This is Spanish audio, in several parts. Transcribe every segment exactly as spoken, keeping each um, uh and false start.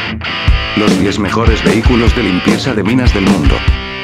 Los diez mejores vehículos de limpieza de minas del mundo.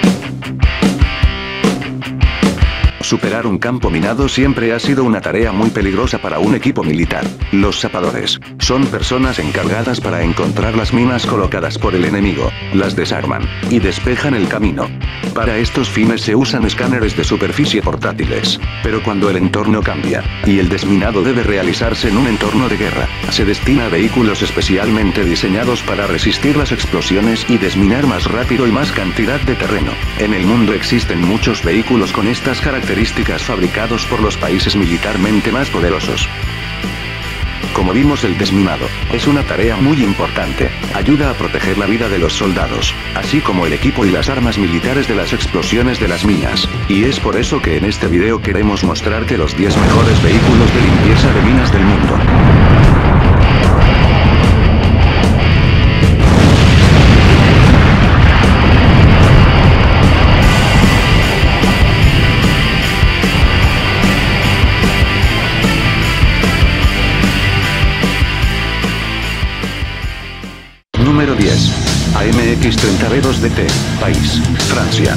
Superar un campo minado siempre ha sido una tarea muy peligrosa para un equipo militar. Los zapadores son personas encargadas para encontrar las minas colocadas por el enemigo, las desarman y despejan el camino. Para estos fines se usan escáneres de superficie portátiles. Pero cuando el entorno cambia, y el desminado debe realizarse en un entorno de guerra, se destina a vehículos especialmente diseñados para resistir las explosiones y desminar más rápido y más cantidad de terreno. En el mundo existen muchos vehículos con estas características fabricados por los países militarmente más poderosos. Como vimos, el desminado es una tarea muy importante. Ayuda a proteger la vida de los soldados, así como el equipo y las armas militares de las explosiones de las minas. Y es por eso que en este video queremos mostrarte los diez mejores vehículos de limpieza de minas del mundo. Número diez. A M X treinta B dos D T, país, Francia.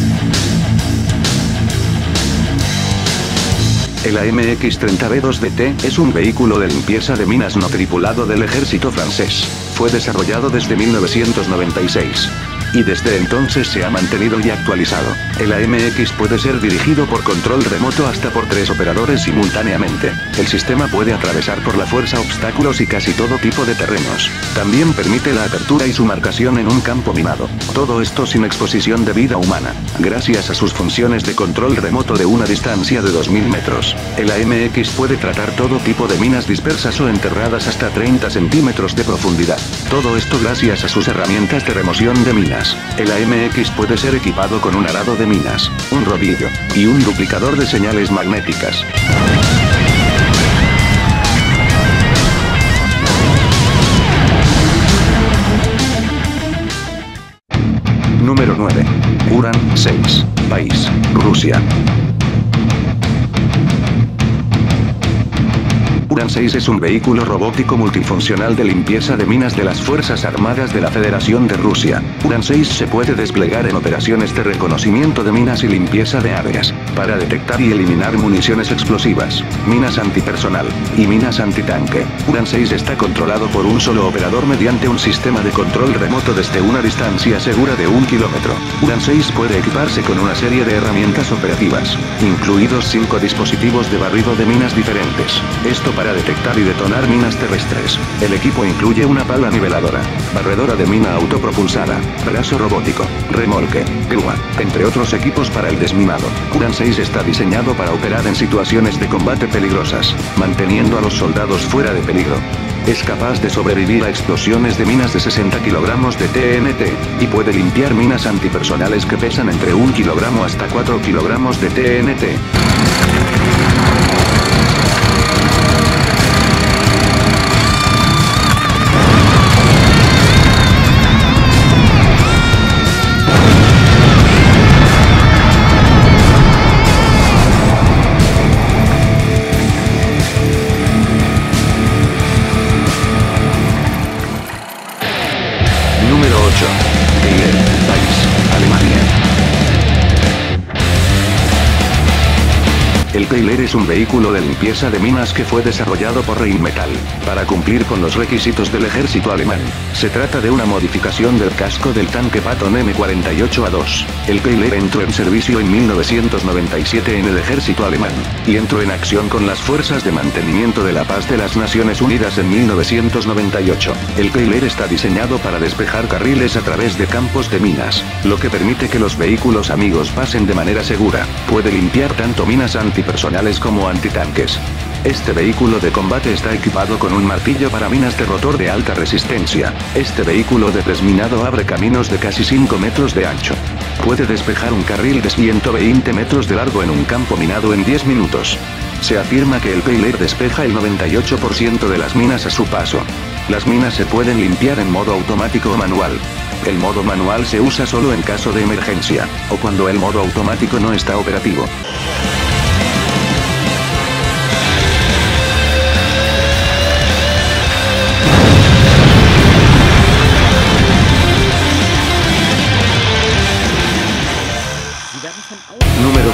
El A M X treinta B dos D T es un vehículo de limpieza de minas no tripulado del ejército francés. Fue desarrollado desde mil novecientos noventa y seis. Y desde entonces se ha mantenido y actualizado. El A M X puede ser dirigido por control remoto hasta por tres operadores simultáneamente. El sistema puede atravesar por la fuerza obstáculos y casi todo tipo de terrenos. También permite la apertura y su marcación en un campo minado. Todo esto sin exposición de vida humana, gracias a sus funciones de control remoto de una distancia de dos mil metros. El A M X puede tratar todo tipo de minas dispersas o enterradas hasta treinta centímetros de profundidad. Todo esto gracias a sus herramientas de remoción de minas. El A M X puede ser equipado con un arado de minas, un rodillo, y un duplicador de señales magnéticas. Número nueve. Uran seis, país, Rusia. Uran seis es un vehículo robótico multifuncional de limpieza de minas de las Fuerzas Armadas de la Federación de Rusia. Uran seis se puede desplegar en operaciones de reconocimiento de minas y limpieza de áreas, para detectar y eliminar municiones explosivas, minas antipersonal, y minas antitanque. Uran seis está controlado por un solo operador mediante un sistema de control remoto desde una distancia segura de un kilómetro. Uran seis puede equiparse con una serie de herramientas operativas, incluidos cinco dispositivos de barrido de minas diferentes. Esto para para detectar y detonar minas terrestres. El equipo incluye una pala niveladora, barredora de mina autopropulsada, brazo robótico, remolque, grúa, entre otros equipos para el desminado. Uran seis está diseñado para operar en situaciones de combate peligrosas, manteniendo a los soldados fuera de peligro. Es capaz de sobrevivir a explosiones de minas de sesenta kilogramos de T N T, y puede limpiar minas antipersonales que pesan entre un kilogramo hasta cuatro kilogramos de T N T. Número ocho. Peiler, país, Alemania. El Peiler es un vehículo de limpieza de minas que fue desarrollado por Rheinmetall, para cumplir con los requisitos del ejército alemán. Se trata de una modificación del casco del tanque Patton M cuarenta y ocho A dos. El Peiler entró en servicio en mil novecientos noventa y siete en el ejército alemán, y entró en acción con las Fuerzas de Mantenimiento de la Paz de las Naciones Unidas en mil novecientos noventa y ocho. El Peiler está diseñado para despejar carriles a través de campos de minas, lo que permite que los vehículos amigos pasen de manera segura. Puede limpiar tanto minas antipersonales como antitanques. Este vehículo de combate está equipado con un martillo para minas de rotor de alta resistencia. Este vehículo de desminado abre caminos de casi cinco metros de ancho. Puede despejar un carril de ciento veinte metros de largo en un campo minado en diez minutos. Se afirma que el Peiler despeja el noventa y ocho por ciento de las minas a su paso. Las minas se pueden limpiar en modo automático o manual. El modo manual se usa solo en caso de emergencia, o cuando el modo automático no está operativo.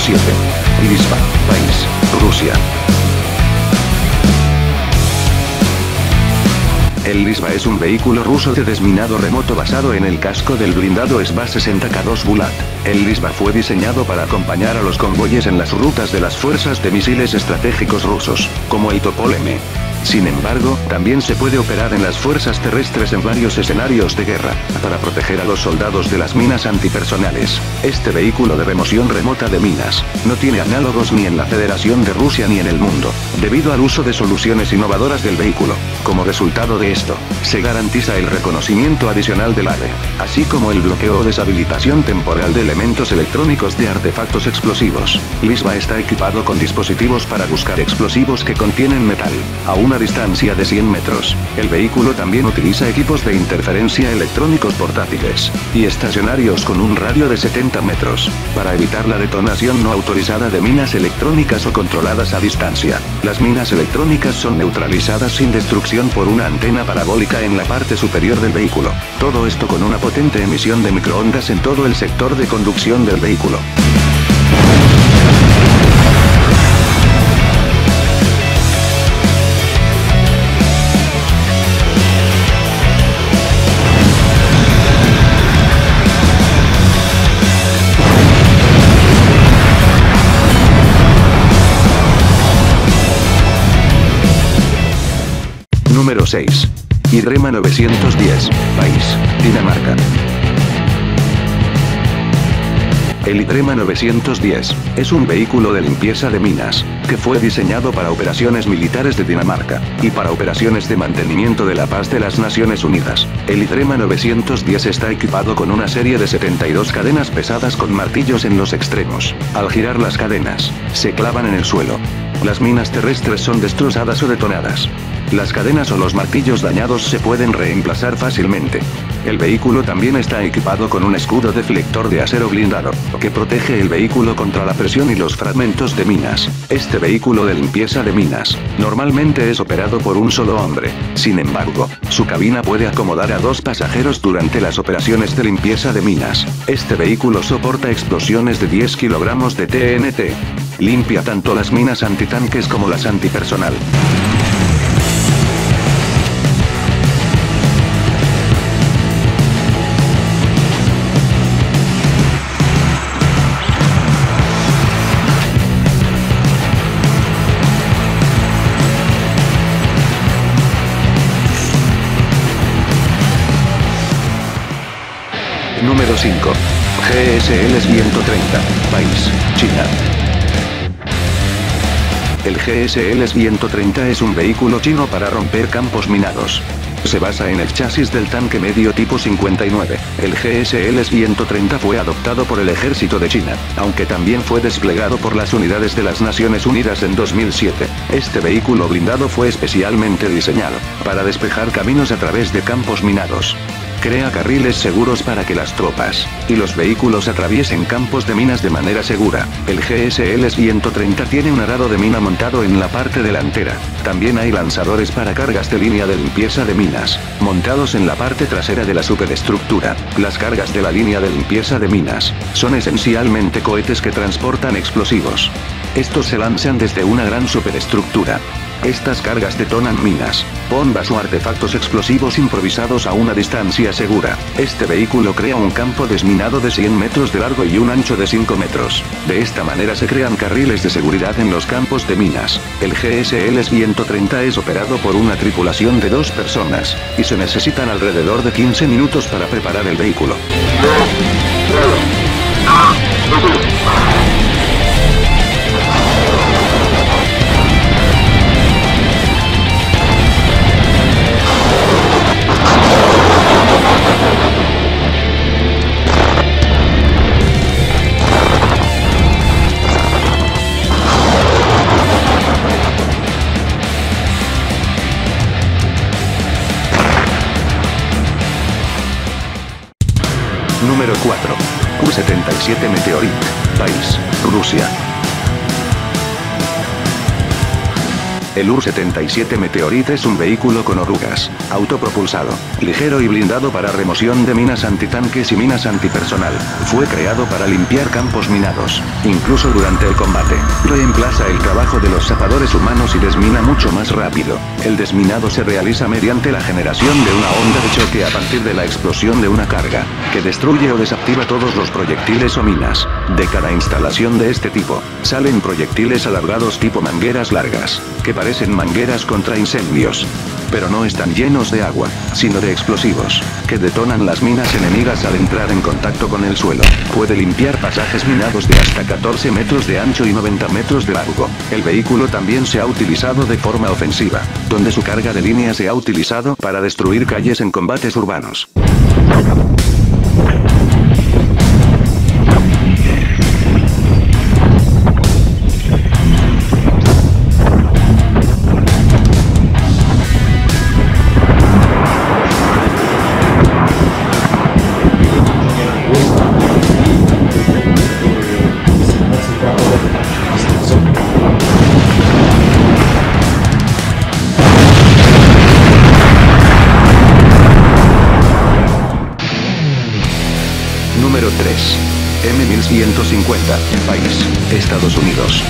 siete. Irisva, país, Rusia. El Irisva es un vehículo ruso de desminado remoto basado en el casco del blindado S V A sesenta K dos Bulat. El Irisva fue diseñado para acompañar a los convoyes en las rutas de las fuerzas de misiles estratégicos rusos, como el Topol M. Sin embargo, también se puede operar en las fuerzas terrestres en varios escenarios de guerra, para proteger a los soldados de las minas antipersonales. Este vehículo de remoción remota de minas, no tiene análogos ni en la Federación de Rusia ni en el mundo, debido al uso de soluciones innovadoras del vehículo. Como resultado de esto, se garantiza el reconocimiento adicional del A D E, así como el bloqueo o deshabilitación temporal de elementos electrónicos de artefactos explosivos. Irisva está equipado con dispositivos para buscar explosivos que contienen metal, aún una distancia de cien metros. El vehículo también utiliza equipos de interferencia electrónicos portátiles y estacionarios con un radio de setenta metros, para evitar la detonación no autorizada de minas electrónicas o controladas a distancia. Las minas electrónicas son neutralizadas sin destrucción por una antena parabólica en la parte superior del vehículo. Todo esto con una potente emisión de microondas en todo el sector de conducción del vehículo. Número seis. Hidrema novecientos diez, país, Dinamarca. El Hidrema novecientos diez es un vehículo de limpieza de minas, que fue diseñado para operaciones militares de Dinamarca, y para operaciones de mantenimiento de la paz de las Naciones Unidas. El Hidrema novecientos diez está equipado con una serie de setenta y dos cadenas pesadas con martillos en los extremos. Al girar las cadenas, se clavan en el suelo. Las minas terrestres son destrozadas o detonadas. Las cadenas o los martillos dañados se pueden reemplazar fácilmente. El vehículo también está equipado con un escudo deflector de acero blindado, que protege el vehículo contra la presión y los fragmentos de minas. Este vehículo de limpieza de minas, normalmente es operado por un solo hombre. Sin embargo, su cabina puede acomodar a dos pasajeros durante las operaciones de limpieza de minas. Este vehículo soporta explosiones de diez kilogramos de T N T. Limpia tanto las minas antitanques como las antipersonal. Número cinco. G S L ciento treinta, país, China. El G S L ciento treinta es un vehículo chino para romper campos minados. Se basa en el chasis del tanque medio tipo cincuenta y nueve. El G S L ciento treinta fue adoptado por el ejército de China, aunque también fue desplegado por las unidades de las Naciones Unidas en dos mil siete. Este vehículo blindado fue especialmente diseñado para despejar caminos a través de campos minados. Crea carriles seguros para que las tropas y los vehículos atraviesen campos de minas de manera segura. El G S L ciento treinta tiene un arado de mina montado en la parte delantera. También hay lanzadores para cargas de línea de limpieza de minas, montados en la parte trasera de la superestructura. Las cargas de la línea de limpieza de minas son esencialmente cohetes que transportan explosivos. Estos se lanzan desde una gran superestructura. Estas cargas detonan minas, bombas o artefactos explosivos improvisados a una distancia segura. Este vehículo crea un campo desminado de cien metros de largo y un ancho de cinco metros. De esta manera se crean carriles de seguridad en los campos de minas. El G S L ciento treinta es operado por una tripulación de dos personas, y se necesitan alrededor de quince minutos para preparar el vehículo. Número cuatro. U setenta y siete Meteorit, país, Rusia. El U R setenta y siete Meteorite es un vehículo con orugas, autopropulsado, ligero y blindado para remoción de minas antitanques y minas antipersonal. Fue creado para limpiar campos minados, incluso durante el combate. Reemplaza el trabajo de los zapadores humanos y desmina mucho más rápido. El desminado se realiza mediante la generación de una onda de choque a partir de la explosión de una carga, que destruye o desactiva todos los proyectiles o minas. De cada instalación de este tipo, salen proyectiles alargados tipo mangueras largas, que parecen mangueras contra incendios. Pero no están llenos de agua, sino de explosivos, que detonan las minas enemigas al entrar en contacto con el suelo. Puede limpiar pasajes minados de hasta catorce metros de ancho y noventa metros de largo. El vehículo también se ha utilizado de forma ofensiva, donde su carga de línea se ha utilizado para destruir calles en combates urbanos. Número tres. M mil ciento cincuenta, país, Estados Unidos.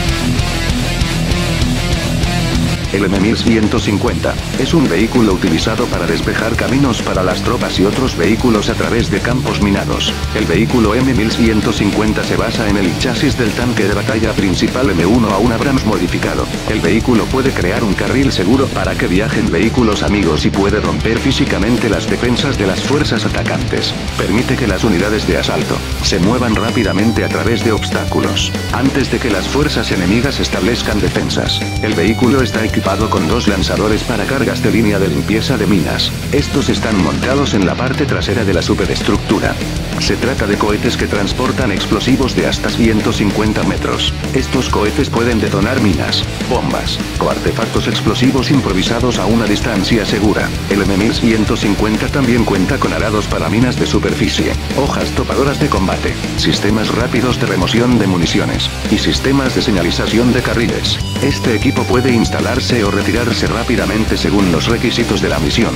El M mil ciento cincuenta es un vehículo utilizado para despejar caminos para las tropas y otros vehículos a través de campos minados. El vehículo M mil ciento cincuenta se basa en el chasis del tanque de batalla principal M uno A uno Abrams modificado. El vehículo puede crear un carril seguro para que viajen vehículos amigos y puede romper físicamente las defensas de las fuerzas atacantes. Permite que las unidades de asalto se muevan rápidamente a través de obstáculos, antes de que las fuerzas enemigas establezcan defensas. El vehículo está equipado con dos lanzadores para cargas de línea de limpieza de minas. Estos están montados en la parte trasera de la superestructura. Se trata de cohetes que transportan explosivos de hasta ciento cincuenta metros. Estos cohetes pueden detonar minas, bombas, o artefactos explosivos improvisados a una distancia segura. El M mil ciento cincuenta también cuenta con arados para minas de superficie, hojas topadoras de combate, sistemas rápidos de remoción de municiones, y sistemas de señalización de carriles. Este equipo puede instalarse o retirarse rápidamente según los requisitos de la misión.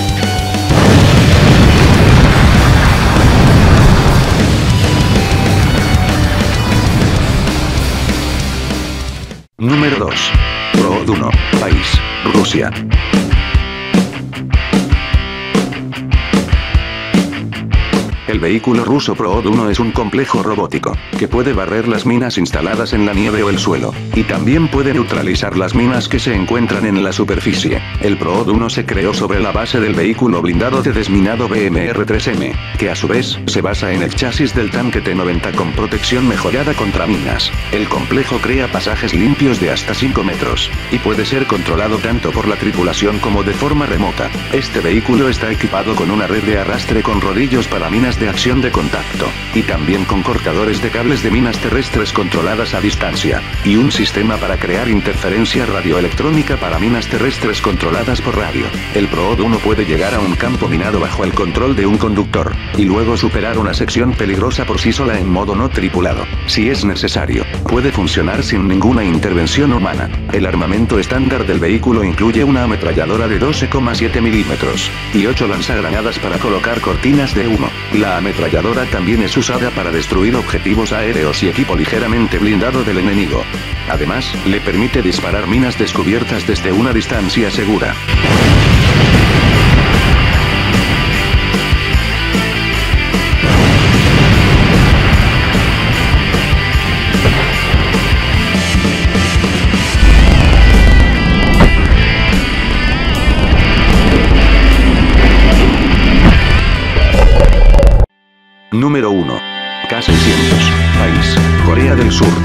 Número dos. Prood uno, país, Rusia. El vehículo ruso Prood uno es un complejo robótico, que puede barrer las minas instaladas en la nieve o el suelo, y también puede neutralizar las minas que se encuentran en la superficie. El Prood uno se creó sobre la base del vehículo blindado de desminado B M R tres M, que a su vez, se basa en el chasis del tanque T noventa con protección mejorada contra minas. El complejo crea pasajes limpios de hasta cinco metros, y puede ser controlado tanto por la tripulación como de forma remota. Este vehículo está equipado con una red de arrastre con rodillos para minas de acción de contacto, y también con cortadores de cables de minas terrestres controladas a distancia, y un sistema para crear interferencia radioelectrónica para minas terrestres controladas por radio. El Prood uno puede llegar a un campo minado bajo el control de un conductor, y luego superar una sección peligrosa por sí sola en modo no tripulado. Si es necesario, puede funcionar sin ninguna intervención humana. El armamento estándar del vehículo incluye una ametralladora de doce coma siete milímetros, y ocho lanzagranadas para colocar cortinas de humo. La ametralladora también es usada para destruir objetivos aéreos y equipo ligeramente blindado del enemigo. Además, le permite disparar minas descubiertas desde una distancia segura. Número uno. K seiscientos, país, Corea del Sur.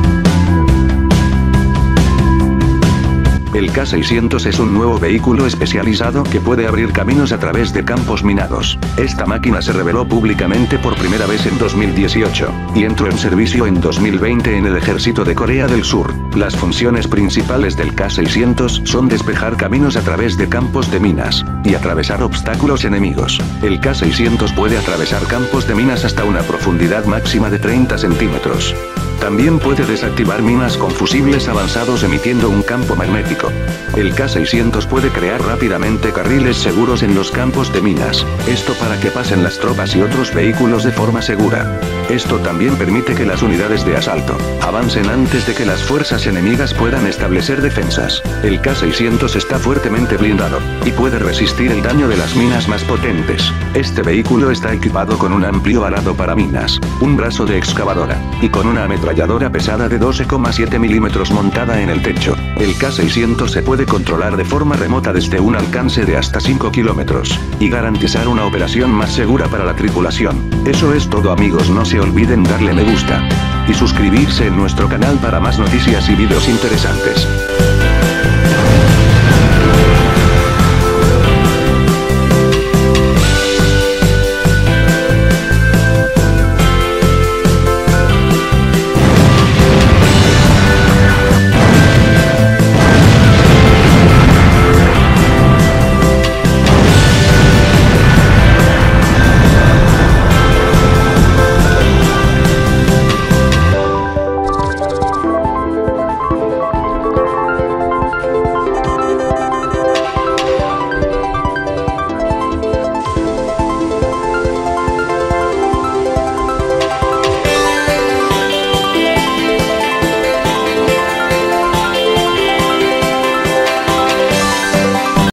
El K seiscientos es un nuevo vehículo especializado que puede abrir caminos a través de campos minados. Esta máquina se reveló públicamente por primera vez en dos mil dieciocho, y entró en servicio en dos mil veinte en el ejército de Corea del Sur. Las funciones principales del K seiscientos son despejar caminos a través de campos de minas, y atravesar obstáculos enemigos. El K seiscientos puede atravesar campos de minas hasta una profundidad máxima de treinta centímetros. También puede desactivar minas con fusibles avanzados emitiendo un campo magnético. El K seiscientos puede crear rápidamente carriles seguros en los campos de minas, esto para que pasen las tropas y otros vehículos de forma segura. Esto también permite que las unidades de asalto avancen antes de que las fuerzas enemigas puedan establecer defensas. El K seiscientos está fuertemente blindado, y puede resistir el daño de las minas más potentes. Este vehículo está equipado con un amplio arado para minas, un brazo de excavadora, y con una ametralladora pesada de doce coma siete milímetros montada en el techo. El K seiscientos se puede controlar de forma remota desde un alcance de hasta cinco kilómetros, y garantizar una operación más segura para la tripulación. Eso es todo, amigos, no se olviden darle me gusta y suscribirse en nuestro canal para más noticias y videos interesantes.